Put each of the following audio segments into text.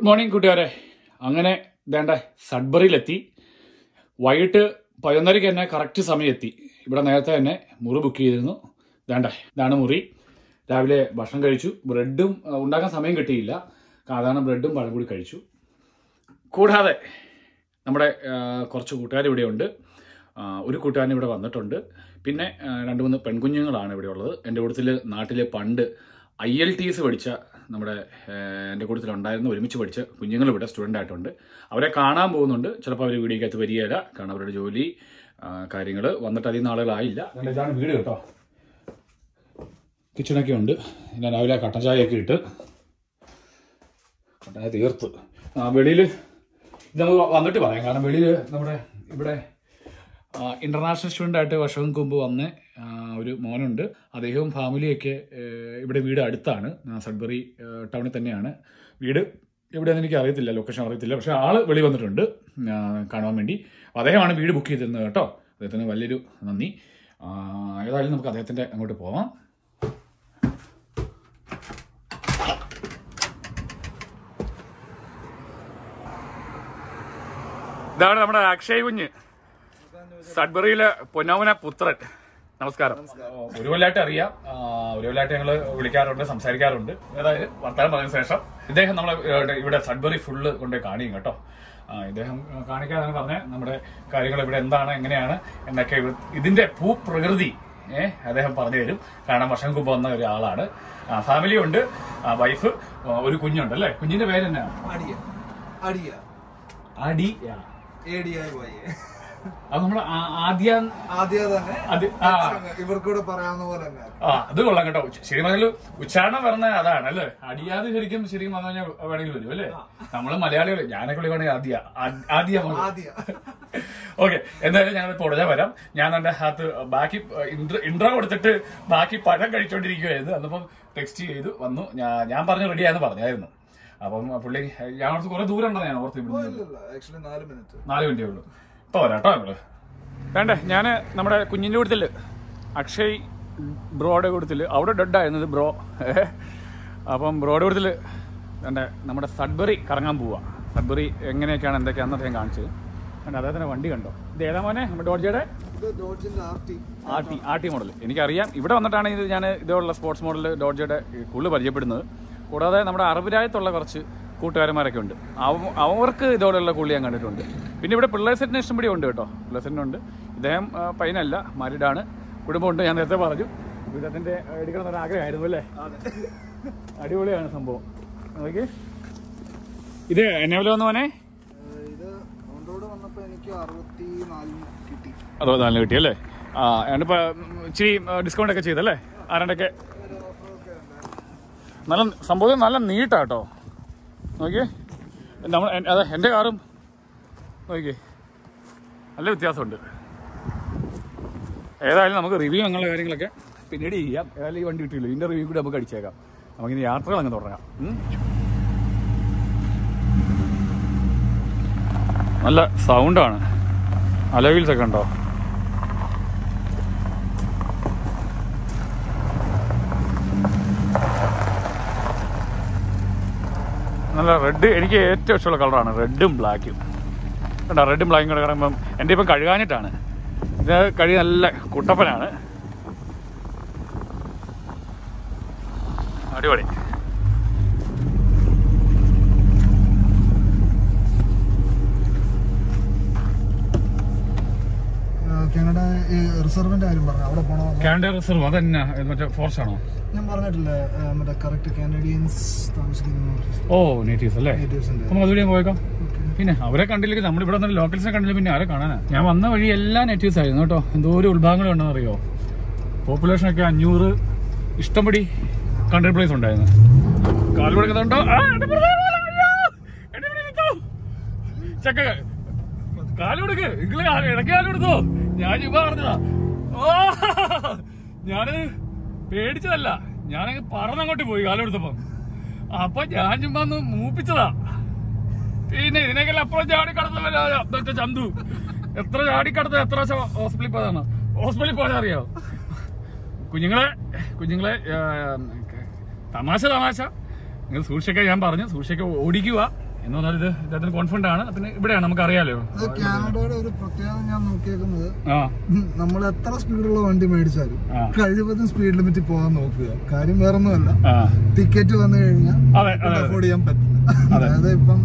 Morning കൂട്ടുകാരെ. അങ്ങനെ വേണ്ട സഡ്ബറിയിലെത്തി. വൈകിട്ട് 11:30 തന്നെ കറക്റ്റ് സമയം എത്തി. ഇവിടെ നേരത്തെ തന്നെ മുറി ബുക്ക് ചെയ്തിരുന്നു. ഇതാണ് മുറി. രാവിലെ ഭക്ഷണം കഴിച്ചു. ബ്രെഡും ഉണ്ടാക്കാൻ സമയം കിട്ടിയില്ല. സാധാരണ ബ്രെഡും പഴം കൂടി കഴിച്ചു. കൂടാതെ നമ്മുടെ കുറച്ച് കൂട്ടുകാർ ഇവിടെയുണ്ട്. ഒരു കൂട്ടുകാരൻ ഇവിടെ വന്നിട്ടുണ്ട്. പിന്നെ 2-3 പെൺകുഞ്ഞുങ്ങളാണ് ഇവിടെ ഉള്ളത്. എൻ്റെ കൂട്ടത്തിൽ നാട്ടിൽ പണ്ട് IELTS പഠിച്ച നമ്മുടെ എൻ്റെ കൂട്ടത്തിലുണ്ടായിരുന്ന ഒരുമിച്ച് പഠിച്ച കുഞ്ഞുങ്ങൾ ഇവിടെ സ്റ്റുഡൻ്റ് ആയിട്ടുണ്ട്. അവരെ കാണാൻ പോകുന്നുണ്ട്. ചിലപ്പോൾ അവർ വീഡിയോക്കകത്ത് വരികയില്ല. കാരണം അവരുടെ ജോലി കാര്യങ്ങൾ വന്നിട്ട് അധികം നാളുകളായില്ല. ഇതാണ് വീട് കേട്ടോ. കിച്ചണൊക്കെ ഉണ്ട്. ഞാൻ രാവിലെ കട്ടൻ ചായയൊക്കെ ഇട്ട് കട്ടൻ ചായ തീർത്ത് വെളിയിൽ ഇത് നമുക്ക് വന്നിട്ട് പറയാം. കാരണം വെളിയിൽ നമ്മുടെ ഇവിടെ ഇന്റർനാഷണൽ സ്റ്റുഡൻ്റ് ആയിട്ട് വർഷങ്ങൾക്ക് മുമ്പ് വന്ന ഒരു മോനുണ്ട്. അദ്ദേഹവും ഫാമിലിയൊക്കെ ഇവിടെ വീട് അടുത്താണ്. സഡ്ബറി ടൗണിൽ തന്നെയാണ് വീട്. എവിടെയാണെന്ന് എനിക്ക് അറിയത്തില്ല, ലൊക്കേഷൻ അറിയത്തില്ല. പക്ഷെ ആള് വെളി വന്നിട്ടുണ്ട് കാണുവാൻ വേണ്ടി. അദ്ദേഹമാണ് വീട് ബുക്ക് ചെയ്തിരുന്നത് കേട്ടോ. അദ്ദേഹത്തിന് വലിയൊരു നന്ദി. ഏതായാലും നമുക്ക് അദ്ദേഹത്തിൻ്റെ അങ്ങോട്ട് പോവാം. ഇതാണ് നമ്മുടെ അക്ഷയ് കുഞ്ഞ്, സഡ്ബറിയിലെ പൊന്നോമന പുത്രൻ. നമസ്കാരം. ഒരു കൊല്ലമായിട്ട് അറിയാം. ഒരു കൊല്ലമായിട്ട് ഞങ്ങൾ വിളിക്കാറുണ്ട്, സംസാരിക്കാറുണ്ട്. അതായത് വർത്തമാനം പറഞ്ഞ ശേഷം ഇദ്ദേഹം നമ്മളെ ഇവിടെ സഡ്ബറി ഫുള്ള് കൊണ്ട് കാണിയും കേട്ടോ. ഇദ്ദേഹം കാണിക്കാതാണ് പറഞ്ഞത് നമ്മുടെ കാര്യങ്ങൾ ഇവിടെ എന്താണ് എങ്ങനെയാണ് എന്നൊക്കെ. ഇതിന്റെ ഭൂപ്രകൃതി അദ്ദേഹം പറഞ്ഞു തരും. കാരണം വർഷം മുമ്പ് വന്ന ഒരാളാണ്. ഫാമിലി ഉണ്ട്, വൈഫ്, ഒരു കുഞ്ഞുണ്ട് അല്ലേ. കുഞ്ഞിന്റെ പേര് തന്നെയാണ് അത് നമ്മൾ ഇവർക്കൂടെ പറയാവുന്ന പോലെ അത് കൊള്ളാം കേട്ടോ. ശരി പറഞ്ഞാൽ ഉച്ചാരണം പറഞ്ഞ അതാണ് അല്ലേ. അടിയാതെ ശരിക്കും വന്നു കഴിഞ്ഞാൽ വേണമെങ്കിൽ വരും അല്ലേ. നമ്മള് മലയാളികൾ, ഞാനൊക്കെ വിളിക്കുകയാണെങ്കിൽ ആദ്യ. ഓക്കെ, എന്തായാലും ഞങ്ങളിപ്പോ ഉടനെ വരാം. ഞാൻ എന്റെ അകത്ത് ബാക്കി ഇൻട്രോ കൊടുത്തിട്ട് ബാക്കി പഴം കഴിച്ചോണ്ടിരിക്കുകയായിരുന്നു. അന്നപ്പം ടെക്സ്റ്റ് ചെയ്തു വന്നു. ഞാൻ പറഞ്ഞു റെഡിയാന്ന് പറഞ്ഞായിരുന്നു. അപ്പം പുള്ളി ഞാൻ ഓർത്ത് കുറെ ദൂരം ഉണ്ടെന്ന് ഞാൻ ഓർത്ത്. ഇവിടെ 4 മിനിറ്റേ ഉള്ളൂ. ഇപ്പൊ വരാട്ടോ ഞങ്ങള്. വേണ്ടേ, ഞാന് നമ്മുടെ കുഞ്ഞിന്റെ കൂട്ടത്തില് അക്ഷയ് ബ്രോയുടെ കൂട്ടത്തില് അവിടെ ഡെഡായിരുന്നത് ബ്രോ. അപ്പം ബ്രോയുടെ കൂട്ടത്തില് വേണ്ടേ നമ്മുടെ സഡ്ബറി കറങ്ങാൻ പോവാ. സഡ്ബറി എങ്ങനെയൊക്കെയാണ് എന്തൊക്കെയാണെന്ന് അദ്ദേഹം കാണിച്ചത്. വേണ്ട അദ്ദേഹത്തിന്റെ വണ്ടി കണ്ടോ. ഇത് ഏതാ മോനെ? നമ്മുടെ ഡോഡ്ജയുടെ RT മോഡൽ. എനിക്കറിയാം. ഇവിടെ വന്നിട്ടാണ് ഇത് ഞാൻ ഇതുള്ള സ്പോർട്സ് മോഡൽ ഡോഡ്ജയുടെ കൂടുതൽ പരിചയപ്പെടുന്നത്. കൂടാതെ നമ്മുടെ അറബിരായത്തുള്ള കുറച്ച് കൂട്ടുകാരന്മാരൊക്കെ ഉണ്ട്. അവർക്ക് ഇതോടെയുള്ള കൂളി ഞാൻ കണ്ടിട്ടുണ്ട്. പിന്നെ ഇവിടെ പിള്ളേർ സെറ്റിന് ഇഷ്ടംപടി ഉണ്ട് കേട്ടോ. പിള്ളേർ സെറ്റിനുണ്ട്. ഇദ്ദേഹം പൈനല്ല, മാരിഡാണ്, കുടുംബമുണ്ട്. ഞാൻ നേരത്തെ പറഞ്ഞു. ഇദ്ദേഹത്തിന്റെ എടുക്കണമെന്നൊരു ആഗ്രഹമായിരുന്നു അല്ലേ. അടിപൊളിയാണ് സംഭവം. ഓക്കെ, ഇത് എന്നെ വില വന്നു മോനെ? 64 കിട്ടി അല്ലേ. എന്നിപ്പോ ഇച്ചിരി ഡിസ്കൗണ്ട് ഒക്കെ ചെയ്തല്ലേ ആരണ്ടൊക്കെ. നല്ല സംഭവം, നല്ല നീട്ടാട്ടോ. നോക്കിയേ, അതെ എൻ്റെ കാറും നോക്കിയേ, നല്ല വ്യത്യാസമുണ്ട്. ഏതായാലും നമുക്ക് റിവ്യൂ അങ്ങനെയുള്ള കാര്യങ്ങളൊക്കെ പിന്നീട് ചെയ്യാം. ഏതായാലും ഈ വണ്ടി കിട്ടിയില്ല, ഇതിൻ്റെ റിവ്യൂ കൂടി നമുക്ക് അടിച്ചേക്കാം. നമുക്കിനി യാത്രകൾ അങ്ങ് തുടങ്ങാം. നല്ല സൗണ്ടാണ്. അലോവീൽസ് ഒക്കെ ഉണ്ടോ? നല്ല റെഡ്, എനിക്ക് ഏറ്റവും ഇഷ്ടമുള്ള കളറാണ് റെഡും ബ്ലാക്കും. കണ്ടോ, റെഡും ബ്ലാക്കും കൂടെ കിടക്കുമ്പം എൻ്റെ ഇപ്പം കഴുകാനിട്ടാണ്. ഇത് കഴുകി നല്ല കുട്ടപ്പനാണ്. അടിപൊളി. കാനഡ റിസർവിന്റെ കാര്യം പറഞ്ഞു. അവിടെ പോണോ? കാനഡ റിസർവ് അതെന്നാ, മറ്റേ ഫോർസ് ആണോ? ഞാൻ പറഞ്ഞിട്ടില്ലേ മറ്റേ കറക്റ്റ് കാനഡിയൻസ് താമസിക്കുന്ന. ഓ, നേറ്റീവ്സ് അല്ലേ. നമുക്ക് അതുവഴി പോയേക്കാം. പിന്നെ അവരെ കണ്ടില്ലെങ്കിൽ, നമ്മളിവിടെ നിന്ന് ലോക്കൽസിനെ കണ്ടില്ല പിന്നെ ആരെ കാണാനാ. ഞാൻ വന്ന വഴി എല്ലാ നേറ്റീവ്സ് ആയിരുന്നു കേട്ടോ. എന്തോ ഒരു ഉത്ഭാഗങ്ങൾ ഉണ്ടെന്ന് അറിയോ. പോപ്പുലേഷനൊക്കെ 500 ഇഷ്ടംപടി കൺട്രി പ്ലേസ് ഉണ്ടായിരുന്നു. കാല് കൊടുക്കുന്നുണ്ടോ? ചക്ക കാല് കൊടുക്ക്. നിങ്ങള് ഇടയ്ക്ക് കാല് കൊടുത്തോ? ഞാൻ ചുമ്മാ പറഞ്ഞതാ. ഞാന് പേടിച്ചതല്ല, ഞാനങ്ങ് പറന്നങ്ങോട്ട് പോയി കാല് കൊടുത്തപ്പം. അപ്പൊ ഞാൻ ചുമ്മാ ഒന്ന് മൂപ്പിച്ചതാ. പിന്നെ ഇതിനേക്കല്ല അപ്പുറം ചാടിക്കടത്തല്ല ചന്തു. എത്ര ചാടിക്കടത്ത, എത്ര ഹോസ്പിറ്റലിൽ പോയതാണ്. ഹോസ്പിറ്റലിൽ പോയാൽ അറിയാവോ. കുഞ്ഞുങ്ങളെ തമാശ നിങ്ങൾ സൂക്ഷിക്കാൻ ഞാൻ പറഞ്ഞു. സൂക്ഷിക്ക ഓടിക്കുക. എന്ന് പറഞ്ഞാൽ ഇത് ഇദ്ദേഹത്തിന് കോൺഫിഡന്റ് ആണ്. പിന്നെ ഇവിടെയാണ് നമുക്ക് അറിയാലോ കാനഡയുടെ ഒരു പ്രത്യേകത ഞാൻ നോക്കിയേക്കുന്നത്, നമ്മൾ എത്ര സ്പീഡുള്ള വണ്ടി മേടിച്ചാലും കഴിവതും സ്പീഡ് ലിമിറ്റ് പോകാൻ നോക്കുക. കാര്യം വേറൊന്നുമല്ല, ടിക്കറ്റ് വന്നു കഴിഞ്ഞാൽ അഫോർഡ് ചെയ്യാൻ പറ്റില്ല. അതായത് ഇപ്പം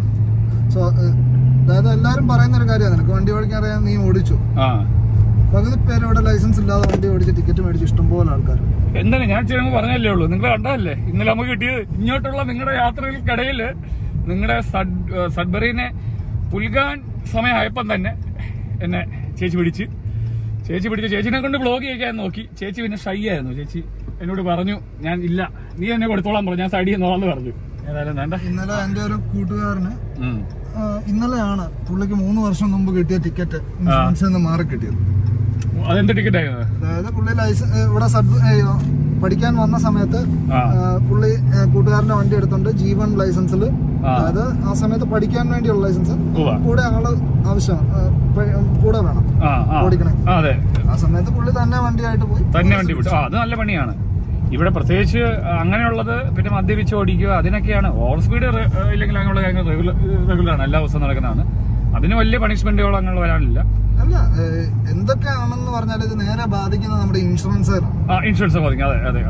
അതായത് എല്ലാരും പറയുന്ന ഒരു കാര്യമാണ്, നിനക്ക് വണ്ടി ഓടിക്കാൻ അറിയാൻ നീ ഓടിച്ചു. പകുതി പേര് ഇവിടെ ലൈസൻസ് ഇല്ലാതെ വണ്ടി ഓടിച്ച് ടിക്കറ്റ് മേടിച്ച് ഇഷ്ടംപോലെ ആൾക്കാർ. എന്താണ് ഞാൻ ചെയ്യുമ്പോൾ പറഞ്ഞല്ലേ ഉള്ളൂ, നിങ്ങൾ കണ്ടതല്ലേ ഇന്നലെ നമുക്ക് കിട്ടിയത്. ഇങ്ങോട്ടുള്ള നിങ്ങളുടെ യാത്രകൾക്കിടയിൽ നിങ്ങളുടെ സഡ്ബറിനെ പുൽകാൻ സമയമായപ്പം തന്നെ എന്നെ ചേച്ചി പിടിച്ച് ചേച്ചിനെ കൊണ്ട് വ്ലോഗ് ചെയ്യിക്കാൻ നോക്കി. ചേച്ചി പിന്നെ ഷൈ ആയിരുന്നു. ചേച്ചി എന്നോട് പറഞ്ഞു, ഞാൻ ഇല്ല, നീ എന്നെ കൊടുത്തോളാൻ പറഞ്ഞു, ഞാൻ സൈഡ് ചെയ്യുന്നോളാന്ന് പറഞ്ഞു. ഏതായാലും വേണ്ട. ഇന്നലെ എന്റെ ഒരു കൂട്ടുകാരന് ഇന്നലെയാണ് പുള്ളിക്ക് 3 വർഷം മുമ്പ് കിട്ടിയ ടിക്കറ്റ് ഇൻഷുറൻസിൽ നിന്ന് മാറി കിട്ടിയത്. അതെന്ത് ടിക്കറ്റ് ആയിരുന്നു? അതായത് പുള്ളി ലൈസൻസ് ഇവിടെ പഠിക്കാൻ വന്ന സമയത്ത് പുള്ളി കൂട്ടുകാരന്റെ വണ്ടി എടുത്തോണ്ട് G1 ലൈസൻസിൽ, അതായത് ആ സമയത്ത് പഠിക്കാൻ വേണ്ടിയുള്ള ലൈസൻസ് കൂടെ ആള് ആവശ്യം കൂടെ വേണം ഓടിക്കണേ. ആ സമയത്ത് പുള്ളി തന്നെ വണ്ടിയായിട്ട് പോയി വിട്ടു. അത് നല്ല പണിയാണ്. ഇവിടെ പ്രത്യേകിച്ച് അങ്ങനെയുള്ളത്. പിന്നെ മദ്യപിച്ച് ഓടിക്കുക, അതിനൊക്കെയാണ്. ഓവർ സ്പീഡ് ഇല്ലെങ്കിൽ അങ്ങനെയുള്ള കാര്യങ്ങൾ റെഗുലറാണ്, എല്ലാ ദിവസവും നടക്കുന്നതാണ്. അതിന് വലിയ പണിഷ്മെന്റുകൾ അങ്ങനെ വരാനില്ല. അല്ല, എന്തൊക്കെയാണെന്ന് പറഞ്ഞാൽ ഇത് നേരെ ബാധിക്കുന്നത് നമ്മുടെ ഇൻഷുറൻസ് ബാധിക്കും.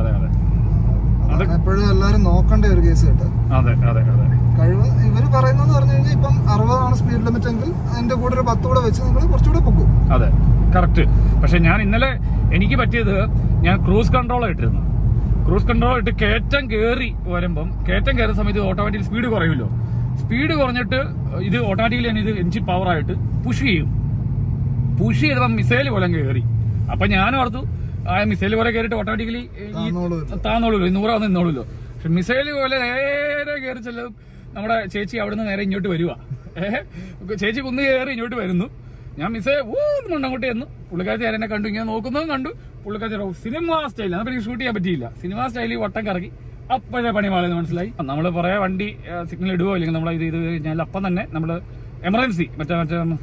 അതെ, എപ്പോഴും എല്ലാരും നോക്കേണ്ട ഒരു കേസ് കേട്ടോ. കഴിവ് ഇവര് പറയുന്നതെന്ന് പറഞ്ഞു കഴിഞ്ഞാൽ ഇപ്പം 60 സ്പീഡ് ലിമിറ്റ് എങ്കിൽ അതിന്റെ കൂടെ ഒരു 10 കൂടെ വെച്ച് നിങ്ങൾ കുറച്ചുകൂടെ പോകും. അതെ, കറക്റ്റ്. പക്ഷെ ഞാൻ ഇന്നലെ എനിക്ക് പറ്റിയത്, ഞാൻ ക്രൂസ് കൺട്രോൾ ഇട്ടിരുന്നു. ക്രൂസ് കൺട്രോൾ ഇട്ട് കയറ്റം കയറി വരുമ്പം, കയറ്റം കയറുന്ന സമയത്ത് ഓട്ടോമാറ്റിക് സ്പീഡ് കുറയുമല്ലോ. സ്പീഡ് കുറഞ്ഞിട്ട് ഇത് ഓട്ടോമാറ്റിക്കലി തന്നെ ഇത് എഞ്ചിൻ പവറായിട്ട് പുഷ് ചെയ്തപ്പം മിസൈൽ പോലെ കയറി. അപ്പൊ ഞാൻ ഓർത്തു ആ മിസൈൽ പോലെ കയറിയിട്ട് ഓട്ടോമാറ്റിക്കലി താന്നോളൂല്ലോ, 100 വന്ന് നിന്നോളൂല്ലോ. പക്ഷെ മിസൈൽ പോലെ നേരെ കയറി ചെല്ലും. നമ്മുടെ ചേച്ചി അവിടുന്ന് നേരെ ഇങ്ങോട്ട് വരുക. ചേച്ചി കുന്ന് കയറി ഇങ്ങോട്ട് വരുന്നു. ഞാൻ മിസ്സേ അങ്ങോട്ട് ചെന്നു. പുള്ളിക്കാരത്തി എന്നെ കണ്ടു, ഇങ്ങനെ നോക്കുന്നതും കണ്ടു. പുള്ളിക്കാരത്തി സിനിമ സ്റ്റൈൽ, അപ്പൊ എനിക്ക് ഷൂട്ട് ചെയ്യാൻ പറ്റിയില്ല. സിനിമ സ്റ്റൈലിൽ വട്ടം കറക്കി. അപ്പോഴേ പണി മാറിയെന്ന് മനസ്സിലായി. നമ്മൾ പറയാ വണ്ടി സിഗ്നൽ ഇടുവോ ഇല്ലെങ്കിൽ നമ്മൾ ഇത് കഴിഞ്ഞാൽ അപ്പം തന്നെ നമ്മള് എമർജൻസി മറ്റേ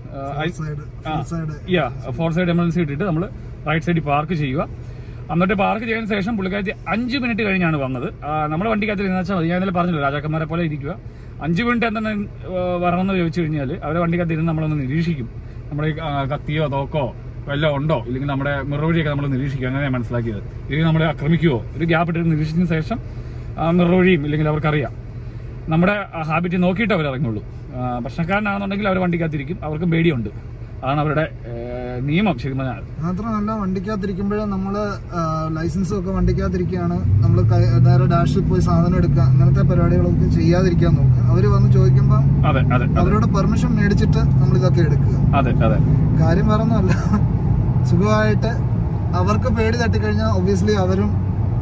4 സൈഡ് എമർജൻസി ഇട്ടിട്ട് നമ്മൾ റൈറ്റ് സൈഡിൽ പാർക്ക് ചെയ്യുക. എന്നിട്ട് പാർക്ക് ചെയ്തതിനു ശേഷം പുള്ളിക്കാരത്തി 5 മിനിറ്റ് കഴിഞ്ഞാണ് വന്നത്. നമ്മുടെ വണ്ടിക്കകത്ത് ഇരുന്ന് വെച്ചാൽ മതി. ഞാൻ ഇന്നലെ പറഞ്ഞല്ലോ, രാജാക്കന്മാരെ പോലെ ഇരിക്കുക. 5 മിനിറ്റ് എന്തെന്ന് വരണമെന്ന് ചോദിച്ചു കഴിഞ്ഞാൽ അവരെ വണ്ടിക്കകത്ത് ഇരുന്ന് നമ്മളൊന്ന് നിരീക്ഷിക്കും. നമ്മുടെ കത്തിയോ തോക്കോ വല്ലതും ഉണ്ടോ, ഇല്ലെങ്കിൽ നമ്മുടെ മിറവഴിയൊക്കെ നമ്മൾ നിരീക്ഷിക്കും. അങ്ങനെ മനസ്സിലാക്കിയത്. ഇല്ലെങ്കിൽ നമ്മളെ ആക്രമിക്കുവോ, ഒരു ഗ്യാപ്പ് ഇട്ട് നിരീക്ഷിച്ചതിന് ശേഷം മിറവഴിയും ഇല്ലെങ്കിൽ അവർക്കറിയാം. നമ്മുടെ ഹാബിറ്റ് നോക്കിയിട്ട് അവർ ഇറങ്ങുള്ളൂ. പ്രശ്നക്കാരനാണെന്നുണ്ടെങ്കിൽ അവർ വണ്ടിക്കകത്തിരിക്കും, അവർക്കും പേടിയുണ്ട്. അതാണ് അവരുടെ നിയമം. ശരി മാത്രമല്ല, വണ്ടിക്കകത്തിരിക്കുമ്പോഴേ നമ്മള് ലൈസൻസും ഒക്കെ വണ്ടിക്കകത്തിരിക്കുകയാണ്, നമ്മൾ നേരെ ഡാഷിൽ പോയി സാധനം എടുക്കുക, അങ്ങനത്തെ പരിപാടികളൊക്കെ ചെയ്യാതിരിക്കാൻ നോക്കുക. അവര് വന്ന് ചോദിക്കുമ്പോൾ അവരോട് പെർമിഷൻ മേടിച്ചിട്ട് നമ്മൾ ഇതൊക്കെ എടുക്കുക. കാര്യം വേറൊന്നുമല്ല, സുഖമായിട്ട് അവർക്ക് പേടി തട്ടിക്കഴിഞ്ഞാൽ ഒബ്വിയസ്ലി അവരും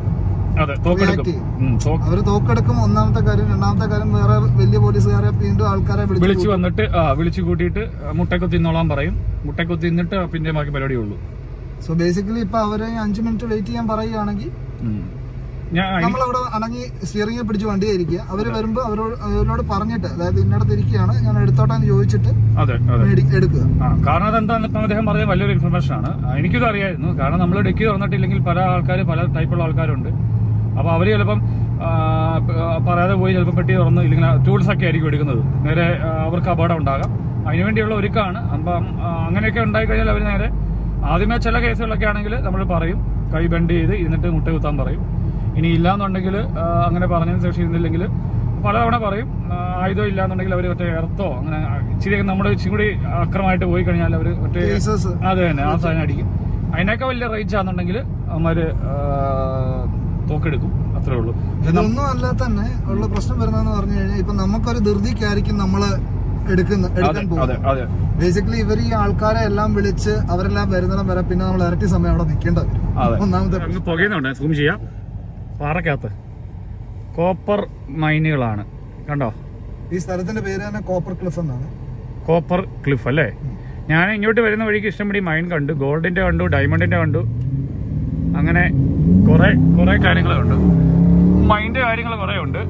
അവര് തോക്കെടുക്കും. ഒന്നാമത്തെ കാര്യം. രണ്ടാമത്തെ കാര്യം, വേറെ വലിയ പോലീസുകാരെ വീണ്ടും ആൾക്കാരെ വിളിച്ചു വന്നിട്ട് വിളിച്ചു കൂട്ടിയിട്ട് മുട്ടക്കൊത്തി തിന്നോളാൻ പറയും. മുട്ടക്കൊത്തി തിന്നിട്ട് പിന്നെ ബാക്കി പരിപാടിയുള്ളൂ. സോ ബേസിക്കലി ഇപ്പൊ അവര് 5 മിനിറ്റ് വെയിറ്റ് ചെയ്യാൻ പറയുകയാണെങ്കിൽ നമ്മളവിടെ അടങ്ങി സ്റ്റിയറിംഗ് പിടിച്ച് വണ്ടിയായിരിക്കുക. അവര് വരുമ്പോ അവരോട് പറഞ്ഞിട്ട്, അതായത് ഇന്നടത്ത് ഇരിക്കുകയാണ്, ഞാൻ എടുത്തോട്ടെന്ന് ചോദിച്ചിട്ട് എടുക്കുക. കാരണം അതെന്താന്ന് അദ്ദേഹം പറഞ്ഞ വലിയൊരു ഇൻഫർമേഷൻ ആണ്. എനിക്കിത് അറിയായിരുന്നു. കാരണം നമ്മൾ ഡിക്കി തുറന്നിട്ടില്ലെങ്കിൽ പല ആൾക്കാർ പല ടൈപ്പുള്ള ആൾക്കാരുണ്ട്. അപ്പൊ അവര് ചിലപ്പം പറയാതെ പോയി ചിലപ്പോൾ പെട്ടി തുറന്ന് ഇല്ലെങ്കിൽ ടൂൾസ് ഒക്കെ ആയിരിക്കും എടുക്കുന്നത്. നേരെ അവർക്ക് അപകടം ഉണ്ടാകാം. അതിനുവേണ്ടിയുള്ള ഒരുക്കാണ്. അപ്പം അങ്ങനെയൊക്കെ ഉണ്ടായിക്കഴിഞ്ഞാൽ അവർ നേരെ ആദ്യമേ ചില കേസുകളൊക്കെ ആണെങ്കിൽ നമ്മൾ പറയും, കൈ ബെൻഡ് ചെയ്ത് ഇരുന്നിട്ട് മുട്ട കുത്താൻ പറയും. ഇനി ഇല്ലാന്നുണ്ടെങ്കിൽ അങ്ങനെ പറഞ്ഞതിന് ശേഷം ഇരുന്നില്ലെങ്കിൽ പലതവണ പറയും. ആയുധം ഇല്ലാന്നുണ്ടെങ്കിൽ അവർ മറ്റേ എർത്തോ അങ്ങനെ ഇച്ചിരി നമ്മുടെ ഇച്ചിരി കൂടി അക്രമമായിട്ട് പോയി കഴിഞ്ഞാൽ അവർ മറ്റേ അത് തന്നെ ആ സാധനം അടിക്കും. അതിനൊക്കെ വലിയ റേഞ്ച് ആണെന്നുണ്ടെങ്കിൽ അവന്മാര് തോക്കെടുക്കും. അത്രേ ഉള്ളൂ. ഇതൊന്നും അല്ല തന്നെ ഉള്ള പ്രശ്നം വരുന്നതെന്ന് പറഞ്ഞു കഴിഞ്ഞാൽ, ഇപ്പൊ നമുക്കൊരു ധൃതിക്കായിരിക്കും നമ്മള് എടുക്കാൻ പോകുന്നത്. ബേസിക്കലി ഇവർ ഈ ആൾക്കാരെ എല്ലാം വിളിച്ച് അവരെല്ലാം വരുന്നിടം വരെ പിന്നെ നമ്മൾ ഇരട്ടി സമയം അവിടെ നിൽക്കേണ്ട വരും. ഒന്നാമത്തെ പുകയുന്നുണ്ട്. സൂം ചെയ്യാം. പാറക്കകത്ത് കോപ്പർ മൈനുകളാണ്. കണ്ടോ? ഈ സ്ഥലത്തിന്റെ പേര് തന്നെ കോപ്പർ ക്ലിഫ് എന്നാണ്. കോപ്പർ ക്ലിഫ് അല്ലേ? ഞാൻ ഇങ്ങോട്ട് വരുന്ന വഴിക്ക് ഇഷ്ടംപടി മൈൻ കണ്ടു. ഗോൾഡിന്റെ കണ്ടു, ഡയമണ്ടിന്റെ കണ്ടു. അങ്ങനെ കുറെ കാര്യങ്ങളുണ്ട്. മൈൻ്റെ കാര്യങ്ങൾ കുറെ ഉണ്ട്.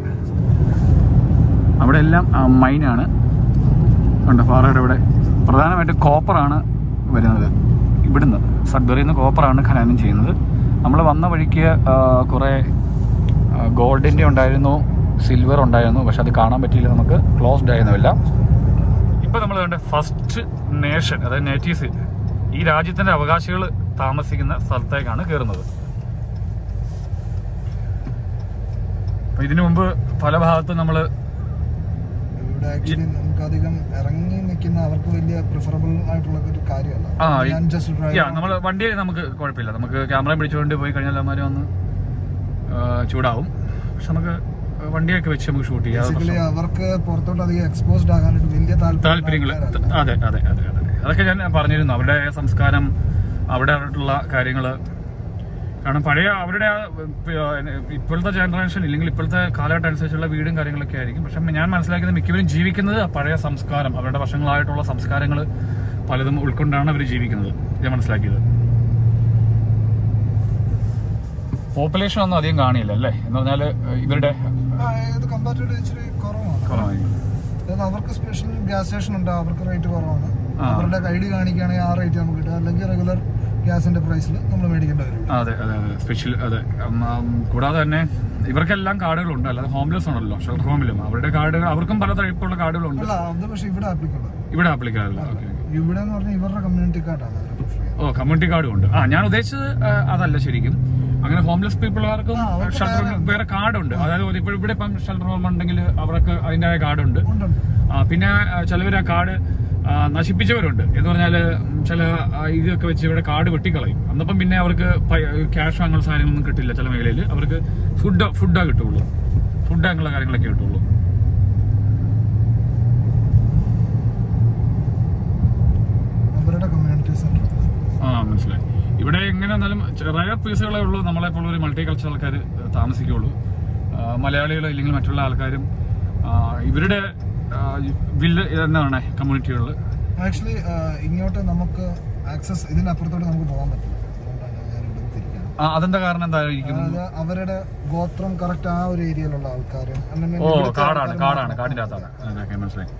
അവിടെ എല്ലാം മൈനാണ്. ഉണ്ട് പാറയുടെ ഇവിടെ പ്രധാനമായിട്ട് കോപ്പറാണ് വരുന്നത്. ഇവിടുന്ന് സഡ്ബറിയിൽ നിന്ന് കോപ്പറാണ് ഖനനം ചെയ്യുന്നത്. നമ്മൾ വന്ന വഴിക്ക് കുറേ ഗോൾഡിൻ്റെ ഉണ്ടായിരുന്നു, സിൽവർ ഉണ്ടായിരുന്നു, പക്ഷെ അത് കാണാൻ പറ്റിയില്ല, നമുക്ക് ക്ലോസ്ഡ് ആയിരുന്നില്ല. ഇപ്പം നമ്മൾ കണ്ട ഫസ്റ്റ് നേഷൻ, അതായത് നേറ്റീവ്സ്, ഈ രാജ്യത്തിൻ്റെ അവകാശികൾ താമസിക്കുന്ന സ്ഥലത്തേക്കാണ് കയറുന്നത്. അപ്പം ഇതിനു മുമ്പ് പല ഭാഗത്തും നമ്മൾ നമുക്കധികം ഇറങ്ങി നിൽക്കുന്ന അവർക്ക് വലിയ പ്രിഫറബിൾ ആയിട്ടുള്ള ഒരു കാര്യമല്ല. നമ്മൾ വണ്ടിയെ നമുക്ക് കുഴപ്പമില്ല, നമുക്ക് ക്യാമറ പിടിച്ചുകൊണ്ട് പോയി കഴിഞ്ഞാൽ അവന്മാർ വന്ന് ചൂടാവും. പക്ഷെ നമുക്ക് വണ്ടിയൊക്കെ വെച്ച് നമുക്ക് ഷൂട്ട് ചെയ്യാം. അവർക്ക് പുറത്തോട്ട് അധികം എക്സ്പോസ്ഡ് ആകാനായിട്ട് വലിയ താല്പര്യങ്ങൾ. അതെ അതെ അതെ അതെ, അതൊക്കെ ഞാൻ പറഞ്ഞിരുന്നു. അവരുടെ സംസ്കാരം, അവിടെ ആയിട്ടുള്ള കാര്യങ്ങൾ. കാരണം പഴയ അവരുടെ ഇപ്പോഴത്തെ ജനറേഷൻ ഇല്ലെങ്കിൽ ഇപ്പോഴത്തെ കാലഘട്ടം അനുസരിച്ചുള്ള വീടും കാര്യങ്ങളൊക്കെ ആയിരിക്കും. പക്ഷെ ഞാൻ മനസ്സിലാക്കുന്നത് മിക്കവരും ജീവിക്കുന്നത് പഴയ സംസ്കാരം, അവരുടെ വർഷങ്ങളായിട്ടുള്ള സംസ്കാരങ്ങൾ പലതും ഉൾക്കൊണ്ടാണ് അവർ ജീവിക്കുന്നത്. ഞാൻ മനസ്സിലാക്കിയത്. പോപ്പുലേഷൻ ഒന്നും അധികം കാണില്ല അല്ലേ, എന്ന് പറഞ്ഞാൽ ഇവരുടെ അവർക്ക് സ്പെഷ്യൽ ഗ്യാസ് സ്റ്റേഷൻ ഉണ്ട്, അവർക്ക് റേറ്റ് കുറവാണ്. അവരുടെ ഐ ഡി കാണിക്കുകയാണെങ്കിൽ ആ റേറ്റ് നമുക്ക് കിട്ടും, അല്ലെങ്കിൽ റെഗുലർ ഗ്യാസിന്റെ പ്രൈസിൽ നമ്മൾ മേടിക്കേണ്ടി വരും. അതെ അതെ അതെ, സ്പെഷ്യൽ. അതെ, കൂടാതെ തന്നെ ഇവർക്കെല്ലാം കാർഡുകളുണ്ട്, അല്ലാതെ ഹോംലെസ് ആണല്ലോ ഷെൽട്ടർ ഹോമിലും. അവരുടെ കാർഡ്, അവർക്കും പല ടൈപ്പുള്ള കാർഡുകളുണ്ട്. പക്ഷേ ഇവിടെ ആപ്ലിക്കബിൾ ഇവിടെ എന്ന് പറഞ്ഞാൽ ഇവരുടെ കമ്മ്യൂണിറ്റി കാർഡാണ്. ഓ, കമ്മ്യൂണിറ്റി കാർഡും ഉണ്ട്. ഞാൻ ഉദ്ദേശിച്ചത് അതല്ല ശരിക്കും. അങ്ങനെ ഹോംലെസ് പീപ്പിളുകാർക്കും ഷെൽട്ടർ വേറെ കാർഡുണ്ട്. അതായത് ഇവിടെ ഇപ്പം ഷെൽട്ടർ ഹോം ഉണ്ടെങ്കിൽ അവർക്ക് അതിൻ്റെതായ കാർഡുണ്ട്. പിന്നെ ചിലവർ ആ കാർഡ് നശിപ്പിച്ചവരുണ്ട്. എന്ന് പറഞ്ഞാൽ ചില ഇതൊക്കെ വെച്ച് ഇവിടെ കാർഡ് വെട്ടിക്കളയും. അന്നപ്പം പിന്നെ അവർക്ക് ക്യാഷ് അങ്ങനെയുള്ള സാധനങ്ങളൊന്നും കിട്ടില്ല. ചില മേഖലയിൽ അവർക്ക് ഫുഡാ കിട്ടുള്ളൂ, ഫുഡ് അങ്ങനെയുള്ള കാര്യങ്ങളൊക്കെ കിട്ടുള്ളൂ. മനസ്സിലായി. ഇവിടെ എങ്ങനെ വന്നാലും റയർ പീസുകളേ ഉള്ളൂ നമ്മളെപ്പോലുള്ള ഒരു മൾട്ടി കൾച്ചർ ആൾക്കാർ താമസിക്കുള്ളൂ. മലയാളികളോ ഇല്ലെങ്കിൽ മറ്റുള്ള ആൾക്കാരും ഇവരുടെ എന്താണ് കമ്മ്യൂണിറ്റികളിൽ. ആക്ച്വലി ഇങ്ങോട്ട് നമുക്ക് ആക്സസ് ഇതിനപ്പുറത്തോട്ട് നമുക്ക് പോകാൻ പറ്റില്ല. അതുകൊണ്ടാണ് ഞാൻ ഇവിടെ തിരിക്കുന്നത്. അതെന്താ കാരണം? എന്തായിരിക്കും? അവരുടെ ഗോത്രം കറക്റ്റ് ആ ഒരു ഏരിയയിലുള്ള ആൾക്കാരും. കാടിന്റെ അകത്താണ്. മനസ്സിലായി.